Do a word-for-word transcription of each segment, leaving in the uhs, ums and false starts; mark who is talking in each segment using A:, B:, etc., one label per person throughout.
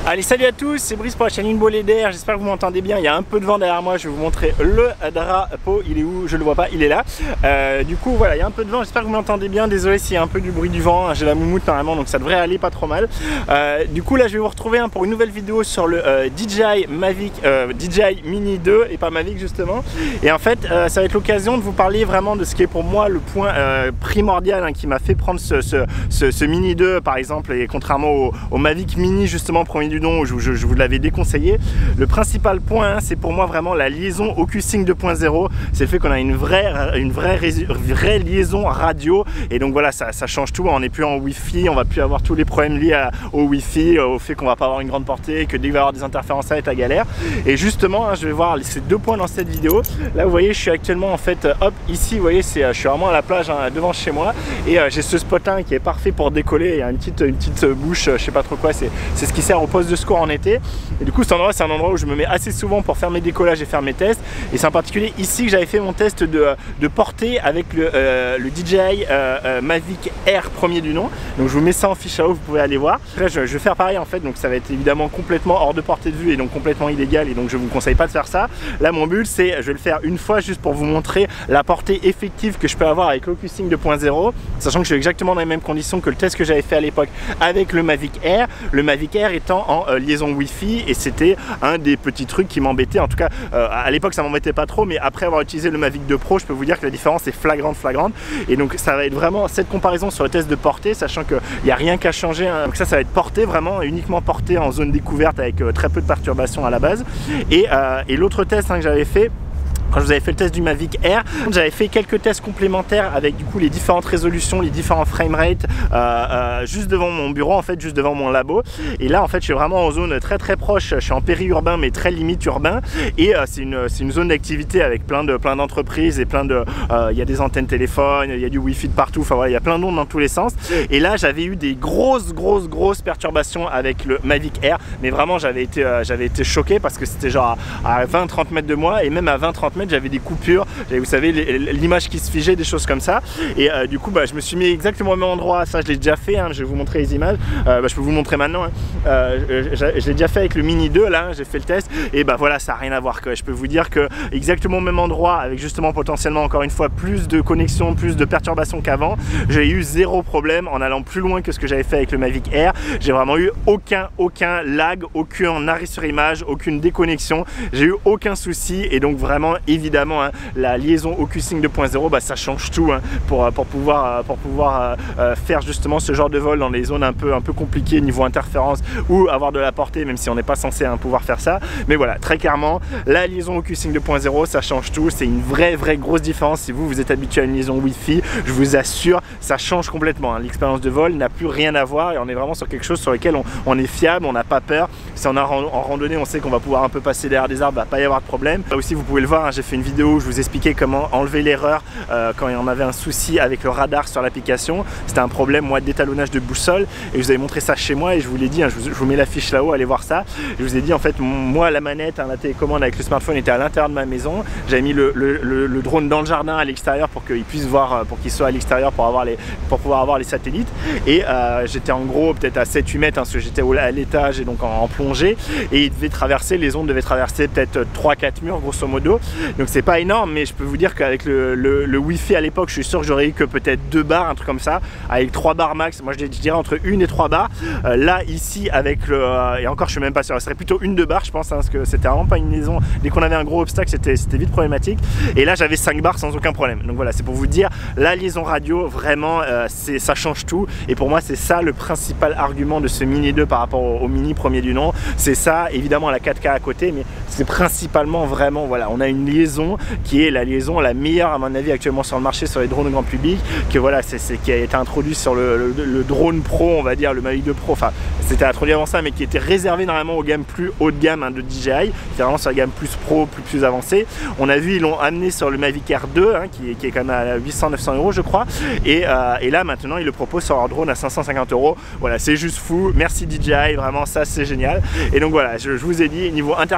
A: Allez, salut à tous, c'est Brice pour la chaîne Inball Leader. J'espère que vous m'entendez bien. Il y a un peu de vent derrière moi. Je vais vous montrer le drapeau. Il est où? Je le vois pas, il est là. Euh, du coup, voilà, il y a un peu de vent. J'espère que vous m'entendez bien. Désolé s'il y a un peu du bruit du vent. J'ai la moumoute normalement, donc ça devrait aller pas trop mal. Euh, du coup, là, je vais vous retrouver hein, pour une nouvelle vidéo sur le euh, D J I Mavic, euh, D J I Mini deux et pas Mavic justement. Et en fait, euh, ça va être l'occasion de vous parler vraiment de ce qui est pour moi le point euh, primordial hein, qui m'a fait prendre ce, ce, ce, ce Mini deux par exemple, et contrairement au, au Mavic Mini justement premier du nom où je, je, je vous l'avais déconseillé. Le principal point, hein, c'est pour moi vraiment la liaison OcuSync deux point zéro. C'est le fait qu'on a une vraie, une vraie, vraie liaison radio. Et donc voilà, ça, ça change tout. On n'est plus en Wi-Fi, on va plus avoir tous les problèmes liés à, au Wi-Fi, au fait qu'on va pas avoir une grande portée, que dès qu'il va y avoir des interférences, ça va être la galère. Et justement, hein, je vais voir ces deux points dans cette vidéo. Là, vous voyez, je suis actuellement en fait, hop, ici, vous voyez, c'est, je suis vraiment à la plage hein, devant chez moi. Et euh, j'ai ce spot hein, qui est parfait pour décoller. Il y a une petite, une petite bouche, je sais pas trop quoi, c'est ce qui sert au poste de secours en été. Et du coup, cet endroit, c'est un endroit où je me mets assez souvent pour faire mes décollages et faire mes tests. Et c'est en particulier ici que j'avais fait mon test de, de portée avec le, euh, le D J I euh, euh, Mavic Air premier du nom. Donc je vous mets ça en fiche à eau, vous pouvez aller voir. Là, je, je vais faire pareil en fait, donc ça va être évidemment complètement hors de portée de vue et donc complètement illégal. Et donc je vous conseille pas de faire ça. Là, mon but, c'est, je vais le faire une fois juste pour vous montrer la portée effective que je peux avoir avec l'OcuSync deux point zéro, sachant que je suis exactement dans les mêmes conditions que le test que j'avais fait à l'époque avec le Mavic Air. Le Mavic Air étant en euh, liaison Wi-Fi, et c'était un des petits trucs qui m'embêtait. En tout cas, euh, à l'époque, ça m'embêtait pas trop, mais après avoir utilisé le Mavic deux Pro, je peux vous dire que la différence est flagrante, flagrante. Et donc, ça va être vraiment cette comparaison sur le test de portée, sachant qu'il n'y a rien qu'à changer. Hein. Donc ça, ça va être porté vraiment, uniquement porté en zone découverte avec euh, très peu de perturbations à la base. Et, euh, et l'autre test hein, que j'avais fait, quand je vous avais fait le test du Mavic Air, j'avais fait quelques tests complémentaires avec du coup les différentes résolutions, les différents framerate euh, euh, juste devant mon bureau en fait, juste devant mon labo. Et là en fait je suis vraiment en zone très très proche, je suis en périurbain mais très limite urbain. Et euh, c'est une, une zone d'activité avec plein de plein d'entreprises et plein de, euh, il y a des antennes téléphones, il y a du Wi-Fi de partout, enfin voilà, il y a plein d'ondes dans tous les sens. Et là j'avais eu des grosses grosses grosses perturbations avec le Mavic Air, mais vraiment j'avais été, euh, j'avais été choqué parce que c'était genre à, à vingt trente mètres de moi, et même à vingt trente mètres j'avais des coupures, vous savez l'image qui se figeait, des choses comme ça. Et euh, du coup bah, je me suis mis exactement au même endroit. Ça je l'ai déjà fait hein. Je vais vous montrer les images, euh, bah, je peux vous montrer maintenant hein. euh, je, je l'ai déjà fait avec le Mini deux là, j'ai fait le test et bah voilà, ça n'a rien à voir quoi. Je peux vous dire que exactement au même endroit avec justement potentiellement encore une fois plus de connexion, plus de perturbations qu'avant, j'ai eu zéro problème en allant plus loin que ce que j'avais fait avec le Mavic Air. J'ai vraiment eu aucun aucun lag, aucun arrêt sur image, aucune déconnexion, j'ai eu aucun souci. Et donc vraiment évidemment hein, la liaison OcuSync deux point zéro bah, ça change tout hein, pour, pour pouvoir, pour pouvoir euh, faire justement ce genre de vol dans les zones un peu, un peu compliquées niveau interférence ou avoir de la portée, même si on n'est pas censé hein, pouvoir faire ça. Mais voilà, très clairement la liaison OcuSync deux point zéro ça change tout, c'est une vraie vraie grosse différence. Si vous vous êtes habitué à une liaison Wi-Fi, je vous assure ça change complètement hein. L'expérience de vol n'a plus rien à voir et on est vraiment sur quelque chose sur lequel on, on est fiable, on n'a pas peur. Si on a en, en randonnée, on sait qu'on va pouvoir un peu passer derrière des arbres, il va pas y avoir de problème. Là aussi vous pouvez le voir hein, j'ai fait une vidéo où je vous expliquais comment enlever l'erreur euh, quand on avait un souci avec le radar sur l'application. C'était un problème moi d'étalonnage de boussole et je vous avais montré ça chez moi et je vous l'ai dit, hein, je, vous, je vous mets la fiche là-haut, allez voir ça. Je vous ai dit en fait moi la manette, hein, la télécommande avec le smartphone était à l'intérieur de ma maison. J'avais mis le, le, le, le drone dans le jardin à l'extérieur pour qu'il puisse voir, pour qu'il soit à l'extérieur pour, avoir les, pour pouvoir avoir les satellites. Et euh, j'étais en gros peut-être à sept huit mètres hein, parce que j'étais à l'étage et donc en, en plongée et il devait traverser, les ondes devaient traverser peut-être trois quatre murs grosso modo. Donc c'est pas énorme, mais je peux vous dire qu'avec le, le, le Wi-Fi à l'époque, je suis sûr que j'aurais eu que peut-être deux barres, un truc comme ça, avec trois barres max. Moi je dirais entre une et trois barres. Euh, là ici avec le euh, et encore je suis même pas sûr, ce serait plutôt une deux barres je pense, hein, parce que c'était vraiment pas une liaison. Dès qu'on avait un gros obstacle, c'était vite problématique. Et là j'avais cinq barres sans aucun problème. Donc voilà, c'est pour vous dire la liaison radio vraiment euh, c'est ça change tout. Et pour moi c'est ça le principal argument de ce Mini deux par rapport au, au Mini premier du nom. C'est ça, évidemment la quatre K à côté, mais c'est principalement vraiment voilà, on a une liaison qui est la liaison la meilleure à mon avis actuellement sur le marché sur les drones au grand public, que voilà c'est qui a été introduit sur le, le, le drone pro, on va dire le Mavic deux Pro, enfin c'était introduit avant ça mais qui était réservé normalement aux gammes plus haut de gamme hein, de D J I, qui est vraiment sur la gamme plus pro, plus, plus avancée. On a vu ils l'ont amené sur le Mavic Air deux hein, qui, qui est quand même à huit cents neuf cents euros je crois, et, euh, et là maintenant ils le proposent sur leur drone à cinq cent cinquante euros. Voilà, c'est juste fou, merci D J I, vraiment ça c'est génial. Et donc voilà, je, je vous ai dit niveau interférence il y a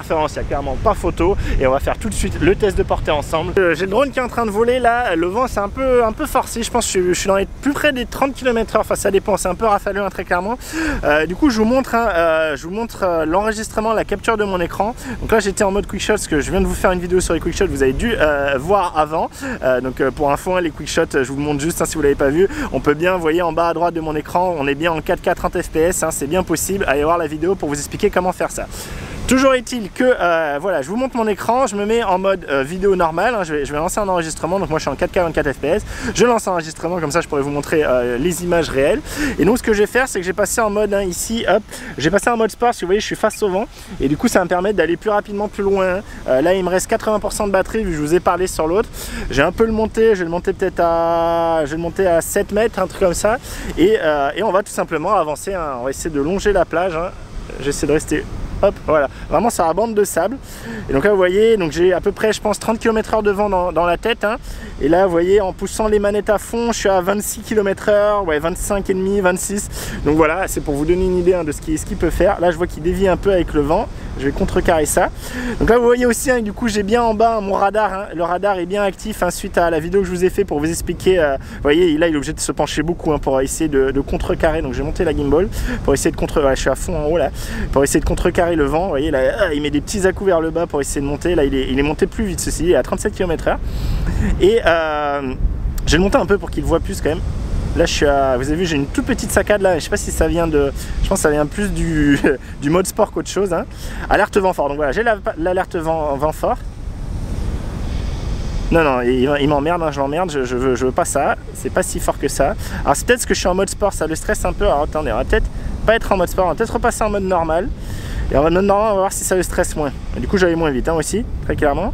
A: clairement pas photo. Et on va faire tout de suite le test de portée ensemble. Euh, J'ai le drone qui est en train de voler là, le vent c'est un peu, un peu forcé, je pense que je, je suis dans les plus près des trente kilomètres heure, enfin ça dépend, c'est un peu rafaleux hein, très clairement. Euh, du coup je vous montre, hein, euh, je vous montre euh, l'enregistrement, la capture de mon écran. Donc là j'étais en mode quick shot parce que je viens de vous faire une vidéo sur les quick shots, vous avez dû euh, voir avant. Euh, donc euh, pour info, hein, les quick shots, je vous montre juste hein, si vous l'avez pas vu. On peut bien, vous voyez en bas à droite de mon écran, on est bien en quatre K trente F P S, hein, c'est bien possible. Allez voir la vidéo pour vous expliquer comment faire ça. Toujours est-il que euh, voilà, je vous montre mon écran, je me mets en mode euh, vidéo normale, hein, je, vais, je vais lancer un enregistrement, donc moi je suis en quatre K vingt-quatre F P S, je lance un enregistrement comme ça je pourrais vous montrer euh, les images réelles. Et donc ce que je vais faire c'est que j'ai passé en mode hein, ici, hop, j'ai passé en mode sport, si vous voyez je suis face au vent, et du coup ça va me permettre d'aller plus rapidement, plus loin. Euh, là il me reste quatre-vingts pour cent de batterie vu que je vous ai parlé sur l'autre, j'ai un peu le monté, je vais le monter peut-être à, je vais le monter à sept mètres, un truc comme ça, et, euh, et on va tout simplement avancer, hein, on va essayer de longer la plage, hein. J'essaie de rester... Hop, voilà, vraiment c'est la bande de sable. Et donc là vous voyez, donc j'ai à peu près je pense trente kilomètres heure de vent dans, dans la tête hein. Et là vous voyez en poussant les manettes à fond je suis à vingt-six kilomètres heure, ouais vingt-cinq et demi, vingt-six. Donc voilà, c'est pour vous donner une idée hein, de ce qu'il ce qu'il peut faire. Là je vois qu'il dévie un peu avec le vent, je vais contrecarrer ça. Donc là vous voyez aussi hein, du coup j'ai bien en bas hein, mon radar hein. Le radar est bien actif hein, suite à la vidéo que je vous ai fait pour vous expliquer euh, vous voyez là il est obligé de se pencher beaucoup hein, pour essayer de, de contrecarrer. Donc j'ai monté la gimbal pour essayer de contre, voilà, je suis à fond en haut là, pour essayer de contrecarrer le vent. Vous voyez là il met des petits à-coups vers le bas pour essayer de monter. Là il est, il est monté plus vite, ceci il est à trente-sept kilomètres heure. Et euh, je vais le monter un peu pour qu'il voit plus quand même. Là je suis à, vous avez vu j'ai une toute petite saccade là, je sais pas si ça vient de, je pense que ça vient plus du, du mode sport qu'autre chose hein. Alerte vent fort, donc voilà j'ai l'alerte vent, vent fort. Non non il, il m'emmerde, hein, je l'emmerde, je, je, veux, je veux pas ça, c'est pas si fort que ça. Alors c'est peut-être parce que je suis en mode sport, ça le stresse un peu. Alors attendez, on va peut-être pas être en mode sport, on va peut-être repasser en mode normal. Et en mode normal on va voir si ça le stresse moins. Et du coup j'allais moins vite hein, aussi, très clairement.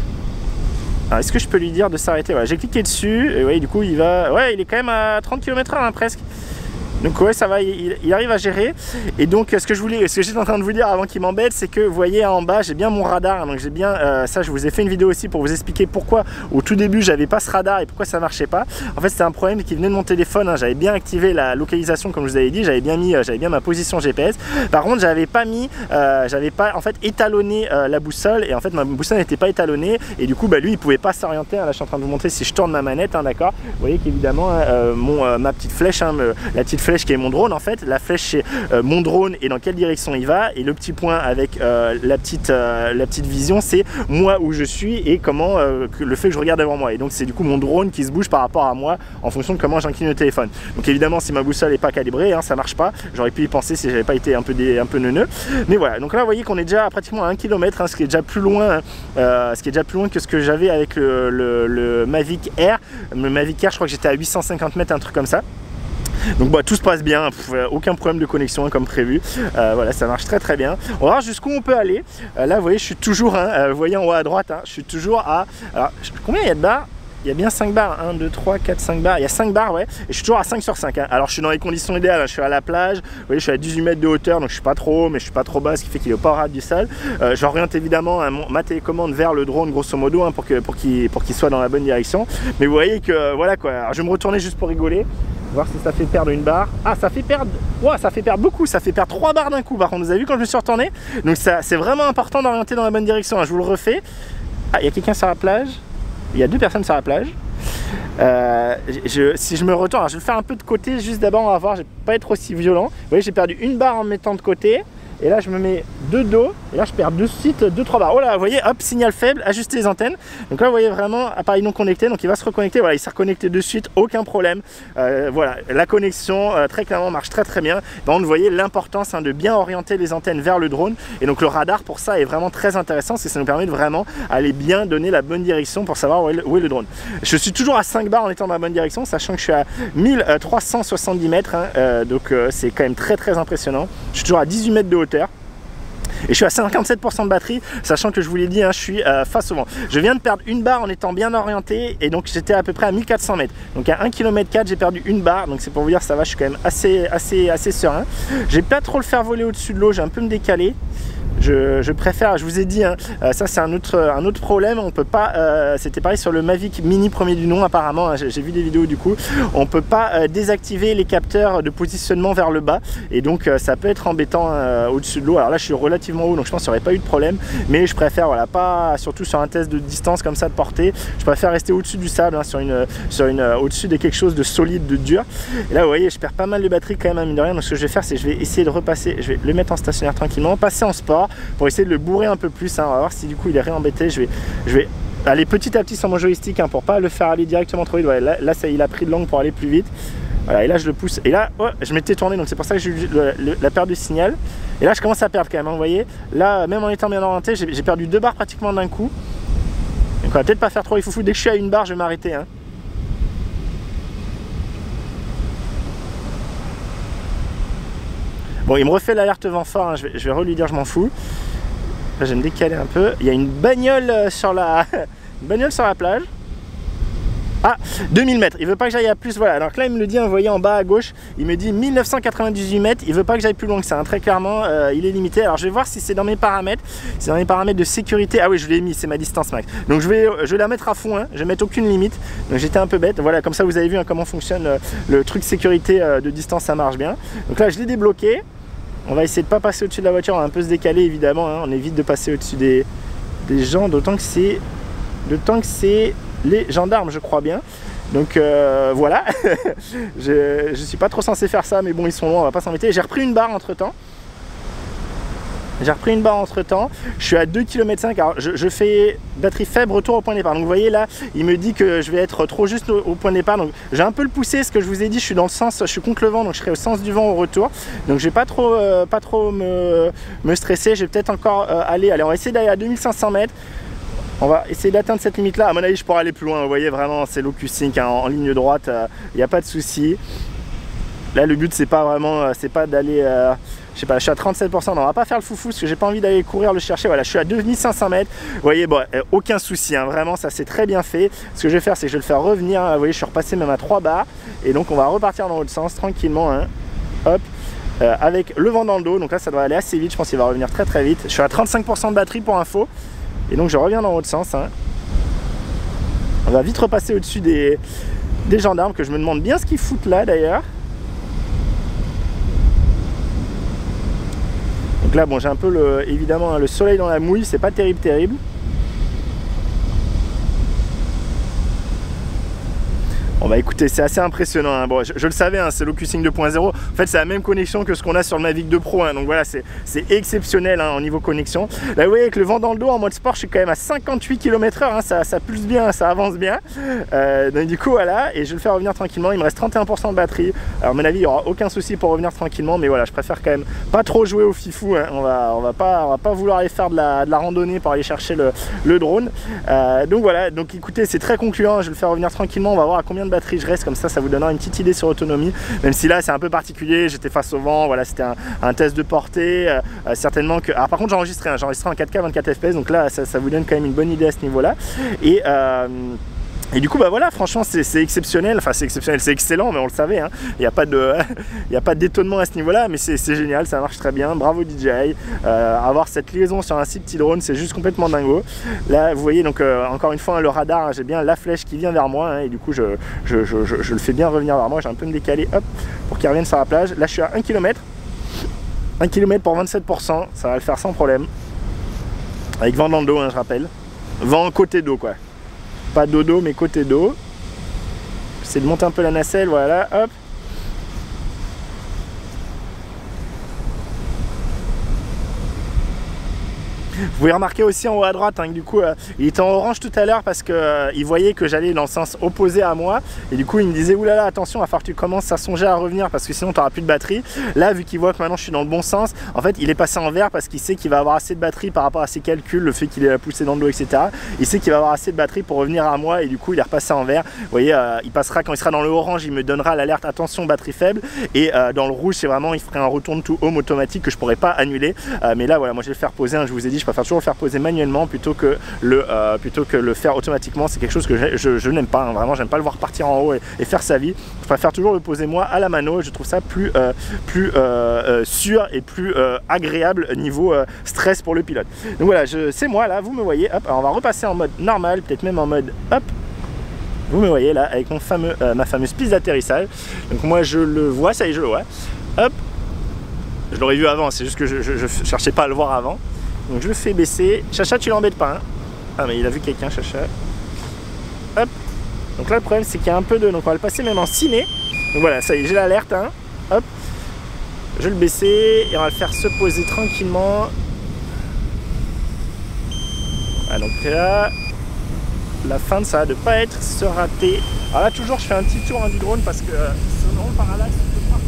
A: Alors est-ce que je peux lui dire de s'arrêter? Voilà, j'ai cliqué dessus et ouais, du coup il va, ouais il est quand même à trente kilomètres heure hein, presque. Donc ouais ça va, il, il arrive à gérer. Et donc ce que je voulais, ce que j'étais en train de vous dire avant qu'il m'embête, c'est que vous voyez en bas j'ai bien mon radar, donc j'ai bien euh, ça, je vous ai fait une vidéo aussi pour vous expliquer pourquoi au tout début j'avais pas ce radar et pourquoi ça marchait pas. En fait c'était un problème qui venait de mon téléphone hein. J'avais bien activé la localisation comme je vous avais dit, j'avais bien mis euh, j'avais bien ma position G P S. Par contre j'avais pas mis euh, j'avais pas en fait étalonné euh, la boussole, et en fait ma boussole n'était pas étalonnée et du coup bah lui il pouvait pas s'orienter hein. Là je suis en train de vous montrer si je tourne ma manette hein, d'accord. Vous voyez qu'évidemment euh, mon euh, ma petite flèche hein, me, la petite flèche qui est mon drone en fait, la flèche c'est euh, mon drone et dans quelle direction il va, et le petit point avec euh, la petite euh, la petite vision c'est moi où je suis et comment euh, que le fait que je regarde devant moi, et donc c'est du coup mon drone qui se bouge par rapport à moi en fonction de comment j'incline le téléphone. Donc évidemment si ma boussole n'est pas calibrée hein, ça marche pas, j'aurais pu y penser si j'avais pas été un peu des, un peu neuneux, mais voilà. Donc là vous voyez qu'on est déjà à pratiquement à un kilomètre hein, ce qui est déjà plus loin hein, euh, ce qui est déjà plus loin que ce que j'avais avec le, le, le Mavic Air. Le Mavic Air je crois que j'étais à huit cent cinquante mètres, un truc comme ça. Donc bah, tout se passe bien, pff, aucun problème de connexion hein, comme prévu, euh, voilà ça marche très très bien. On va voir jusqu'où on peut aller. Euh, là vous voyez je suis toujours, hein, euh, vous voyez en haut à droite, hein, je suis toujours à, alors combien il y a de barres? Il y a bien cinq barres, un, deux, trois, quatre, cinq barres, il y a cinq barres ouais, et je suis toujours à cinq sur cinq hein. Alors je suis dans les conditions idéales, hein. Je suis à la plage, vous voyez je suis à dix-huit mètres de hauteur, donc je suis pas trop haut mais je suis pas trop bas, ce qui fait qu'il est pas au ras du sol. euh, J'oriente évidemment hein, ma télécommande vers le drone grosso modo hein, pour qu'il pour qu'il pour qu'il soit dans la bonne direction. Mais vous voyez que euh, voilà quoi. Alors, je vais me retourner juste pour rigoler, voir si ça fait perdre une barre. Ah ça fait perdre, ouais, ça fait perdre beaucoup, ça fait perdre trois barres d'un coup par contre, vous avez vu quand je me suis retourné. Donc ça c'est vraiment important d'orienter dans la bonne direction hein. Je vous le refais. Ah il y a quelqu'un sur la plage, il y a deux personnes sur la plage. Euh, je, si je me retourne, alors je vais le faire un peu de côté juste d'abord, on va voir, je vais pas être aussi violent. Vous voyez j'ai perdu une barre en me mettant de côté. Et là je me mets de dos, et là je perds de suite deux trois barres. Oh là vous voyez, hop, signal faible, ajuster les antennes. Donc là vous voyez vraiment appareil non connecté, donc il va se reconnecter, voilà il s'est reconnecté de suite, aucun problème. euh, Voilà, la connexion euh, très clairement marche très très bien. Donc vous voyez l'importance hein, de bien orienter les antennes vers le drone. Et donc le radar pour ça est vraiment très intéressant, parce que ça nous permet de vraiment aller bien donner la bonne direction pour savoir où est le, où est le drone. Je suis toujours à cinq barres en étant dans la bonne direction, sachant que je suis à mille trois cent soixante-dix mètres hein, euh, donc euh, c'est quand même très très impressionnant. Je suis toujours à dix-huit mètres de hauteur. Et je suis à cinquante-sept pour cent de batterie, sachant que je vous l'ai dit, hein, je suis euh, face au vent. Je viens de perdre une barre en étant bien orienté, et donc j'étais à peu près à mille quatre cents mètres. Donc à un kilomètre quatre, j'ai perdu une barre, donc c'est pour vous dire ça va, je suis quand même assez, assez, assez serein. J'ai pas trop le faire voler au-dessus de l'eau, j'ai un peu me décaler. je, je préfère, je vous ai dit, hein, euh, ça c'est un autre, un autre problème, on peut pas, euh, c'était pareil sur le Mavic Mini premier du nom apparemment, hein, j'ai vu des vidéos du coup, on peut pas euh, désactiver les capteurs de positionnement vers le bas, et donc euh, ça peut être embêtant euh, au-dessus de l'eau. Alors là je suis relativement haut, donc je pense qu'il n'y aurait pas eu de problème, mais je préfère, voilà, pas, surtout sur un test de distance comme ça de portée, je préfère rester au-dessus du sable, hein, sur une, sur une, euh, au-dessus de quelque chose de solide, de dur. Et là vous voyez, je perds pas mal de batterie quand même, hein, mine de rien, donc ce que je vais faire c'est que je vais essayer de repasser, je vais le mettre en stationnaire tranquillement, passer en sport, pour essayer de le bourrer un peu plus, hein. On va voir si du coup il est réembêté. Je vais, je vais aller petit à petit sur mon joystick, hein, pour pas le faire aller directement trop vite. Ouais, là, là ça, il a pris de l'angle pour aller plus vite. Voilà, et là je le pousse, et là oh, je m'étais tourné, donc c'est pour ça que j'ai eu le, le, la perte de signal. Et là je commence à perdre quand même, hein, vous voyez. Là, même en étant bien orienté, j'ai perdu deux barres pratiquement d'un coup. Donc on va peut-être pas faire trop les foufous. Dès que je suis à une barre, je vais m'arrêter, hein. Bon, il me refait l'alerte vent fort, hein. je, vais, je vais re-lui dire je m'en fous. Là, je vais me décaler un peu. Il y a une bagnole sur la, une bagnole sur la plage. Ah, deux mille mètres, il veut pas que j'aille à plus, voilà. Donc là il me le dit, hein, vous voyez en bas à gauche, il me dit mille neuf cent quatre-vingt-dix-huit mètres, il veut pas que j'aille plus loin que ça, hein. Très clairement, euh, il est limité. Alors je vais voir si c'est dans mes paramètres, c'est dans mes paramètres de sécurité. Ah oui, je l'ai mis, c'est ma distance max. Donc je vais, je vais la mettre à fond, hein. Je vais mettre aucune limite. Donc j'étais un peu bête, voilà, comme ça vous avez vu, hein, comment fonctionne euh, le truc sécurité euh, de distance, ça marche bien. Donc là je l'ai débloqué. On va essayer de ne pas passer au-dessus de la voiture, on va un peu se décaler évidemment, hein. On évite de passer au-dessus des, des gens, d'autant que c'est d'autant que c'est les gendarmes, je crois bien. Donc euh, voilà, je ne suis pas trop censé faire ça, mais bon, ils sont loin, on va pas s'embêter. J'ai repris une barre entre temps. J'ai repris une barre entre temps, je suis à deux kilomètres cinq, alors je, je fais batterie faible, retour au point de départ. Donc vous voyez là, il me dit que je vais être trop juste au, au point de départ. Donc j'ai un peu le poussé, ce que je vous ai dit, je suis dans le sens, je suis contre le vent, donc je serai au sens du vent au retour. Donc je vais pas trop, euh, pas trop me, me stresser, je vais peut-être encore euh, aller, allez on va essayer d'aller à deux mille cinq cents mètres. On va essayer d'atteindre cette limite là, à mon avis je pourrais aller plus loin, vous voyez vraiment c'est low Q-Sync, hein, en, en ligne droite, il euh, n'y a pas de souci. Là le but c'est pas vraiment, c'est pas d'aller... Euh, je sais pas, je suis à trente-sept pour cent, non, on va pas faire le foufou parce que j'ai pas envie d'aller courir le chercher. Voilà, je suis à deux mille cinq cents mètres. Vous voyez, bon, euh, aucun souci, hein, vraiment, ça c'est très bien fait. Ce que je vais faire, c'est que je vais le faire revenir. Hein, vous voyez, je suis repassé même à trois barres. Et donc, on va repartir dans l'autre sens tranquillement. Hein, hop, euh, avec le vent dans le dos. Donc là, ça doit aller assez vite. Je pense qu'il va revenir très très vite. Je suis à trente-cinq pour cent de batterie pour info. Et donc, je reviens dans l'autre sens. Hein. On va vite repasser au-dessus des, des gendarmes que je me demande bien ce qu'ils foutent là d'ailleurs. Donc là, bon, j'ai un peu le, évidemment hein, le soleil dans la mouille, c'est pas terrible, terrible. Bon bah écoutez, c'est assez impressionnant, hein. Bon, je, je le savais, hein, c'est l'O Q Sync deux point zéro. En fait, c'est la même connexion que ce qu'on a sur le Mavic deux Pro, hein. Donc voilà, c'est exceptionnel hein, au niveau connexion. Là, vous voyez, avec le vent dans le dos, en mode sport, je suis quand même à cinquante-huit kilomètres heure, hein, ça, ça pulse bien, ça avance bien. Euh, donc du coup, voilà, et je vais le faire revenir tranquillement. Il me reste trente et un pour cent de batterie. Alors, à mon avis, il n'y aura aucun souci pour revenir tranquillement, mais voilà, je préfère quand même pas trop jouer au fifou, hein. On va, on va pas, on va pas vouloir aller faire de la, de la randonnée pour aller chercher le, le drone. Euh, donc voilà, donc écoutez, c'est très concluant. Je vais le faire revenir tranquillement. On va voir à combien de batterie je reste, comme ça ça vous donnera une petite idée sur l'autonomie, même si là c'est un peu particulier, j'étais face au vent, voilà, c'était un, un test de portée, euh, certainement que... Alors par contre j'ai enregistré, hein, j'ai enregistré en quatre K vingt-quatre F P S, donc là ça, ça vous donne quand même une bonne idée à ce niveau là, et euh, Et du coup, bah voilà, franchement, c'est exceptionnel. Enfin, c'est exceptionnel, c'est excellent, mais on le savait. Hein. Il n'y a pas de, il n'y a pas d'étonnement à ce niveau-là, mais c'est génial, ça marche très bien. Bravo D J I. Euh, avoir cette liaison sur un si petit drone, c'est juste complètement dingo. Là, vous voyez, donc euh, encore une fois, hein, le radar, hein, j'ai bien la flèche qui vient vers moi, hein, et du coup, je, je, je, je, je le fais bien revenir vers moi. J'ai un peu me décaler, hop, pour qu'il revienne sur la plage. Là, je suis à un kilomètre. un kilomètre pour vingt-sept pour cent, ça va le faire sans problème. Avec vent dans le dos, hein, je rappelle. Vent côté d'eau, quoi. Pas dodo, mais côté d'eau. J'essaie de monter un peu la nacelle, voilà, hop. Vous pouvez remarquer aussi en haut à droite, hein, que du coup, euh, il était en orange tout à l'heure parce qu'il euh, voyait que j'allais dans le sens opposé à moi. Et du coup, il me disait, oulala, attention, il va falloir que tu commences à songer à revenir parce que sinon, tu n'auras plus de batterie. Là, vu qu'il voit que maintenant, je suis dans le bon sens, en fait, il est passé en vert parce qu'il sait qu'il va avoir assez de batterie par rapport à ses calculs, le fait qu'il ait poussé dans le dos, et cetera. Il sait qu'il va avoir assez de batterie pour revenir à moi et du coup, il est repassé en vert. Vous voyez, euh, il passera, quand il sera dans le orange, il me donnera l'alerte, attention, batterie faible. Et euh, dans le rouge, c'est vraiment, il ferait un retourne to home automatique que je pourrais pas annuler. Euh, mais là, voilà, moi, je vais le faire poser, hein, je vous ai dit, je préfère toujours le faire poser manuellement plutôt que le, euh, plutôt que le faire automatiquement. C'est quelque chose que je, je, je n'aime pas, hein. Vraiment, j'aime pas le voir partir en haut et, et faire sa vie. Je préfère toujours le poser moi à la mano. Je trouve ça plus, euh, plus euh, euh, sûr et plus euh, agréable niveau euh, stress pour le pilote. Donc voilà, c'est moi là, vous me voyez. Hop, alors on va repasser en mode normal, peut-être même en mode hop. Vous me voyez là avec mon fameux, euh, ma fameuse piste d'atterrissage. Donc moi je le vois, ça y est, je le vois. Hop, je l'aurais vu avant, c'est juste que je, je, je cherchais pas à le voir avant. Donc je le fais baisser. Chacha, tu l'embêtes pas, hein? Ah mais il a vu quelqu'un, Chacha. Hop. Donc là le problème c'est qu'il y a un peu de... Donc on va le passer même en ciné. Donc voilà, ça y est, j'ai l'alerte, hein. Hop. Je vais le baisser et on va le faire se poser tranquillement. Voilà, donc là, la fin de ça de pas être se rater. Alors là toujours je fais un petit tour hein, du drone parce que euh, ce drone parallaxe je peux pas.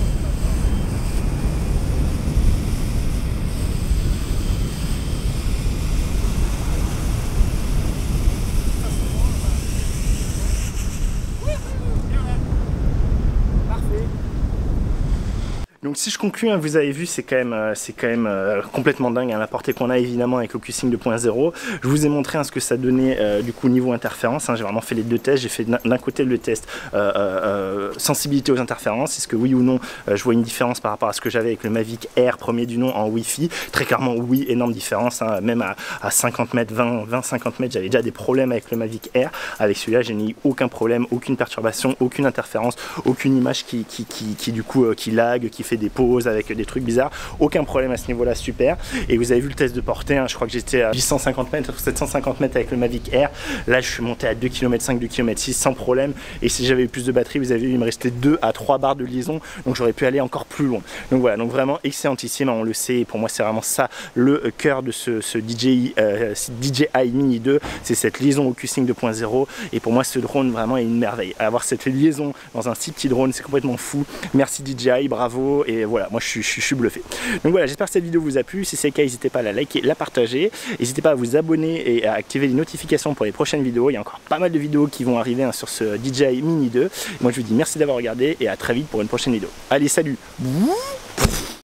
A: Donc si je conclue, hein, vous avez vu, c'est quand même, euh, c'est quand même euh, complètement dingue hein, la portée qu'on a évidemment avec le Q-Sync deux point zéro. Je vous ai montré hein, ce que ça donnait euh, du coup niveau interférence. Hein, j'ai vraiment fait les deux tests. J'ai fait d'un côté le test euh, euh, sensibilité aux interférences. Est-ce que oui ou non euh, je vois une différence par rapport à ce que j'avais avec le Mavic Air premier du nom en Wi-Fi. Très clairement oui, énorme différence. Hein, même à, à cinquante mètres, vingt, vingt, cinquante mètres, j'avais déjà des problèmes avec le Mavic Air. Avec celui-là, j'ai eu aucun problème, aucune perturbation, aucune interférence, aucune image qui, qui, qui, qui du coup euh, qui lag, qui fait des pauses avec des trucs bizarres, aucun problème à ce niveau là, super. Et vous avez vu le test de portée, hein, je crois que j'étais à huit cent cinquante mètres, sept cent cinquante mètres avec le Mavic Air, là je suis monté à deux kilomètres cinq, deux kilomètres six sans problème. Et si j'avais eu plus de batterie, vous avez vu, il me restait deux à trois barres de liaison, donc j'aurais pu aller encore plus loin. Donc voilà, donc vraiment excellentissime, hein, on le sait, et pour moi c'est vraiment ça le cœur de ce, ce D J I, euh, D J I Mini deux, c'est cette liaison au Q-Sync deux point zéro. Et pour moi ce drone vraiment est une merveille, avoir cette liaison dans un si petit drone, c'est complètement fou. Merci D J I, bravo. Et voilà, moi je suis, je suis, je suis bluffé. Donc voilà, j'espère que cette vidéo vous a plu. Si c'est le cas, n'hésitez pas à la liker, la partager. N'hésitez pas à vous abonner et à activer les notifications pour les prochaines vidéos. Il y a encore pas mal de vidéos qui vont arriver hein, sur ce D J I Mini deux. Moi je vous dis merci d'avoir regardé et à très vite pour une prochaine vidéo. Allez, salut!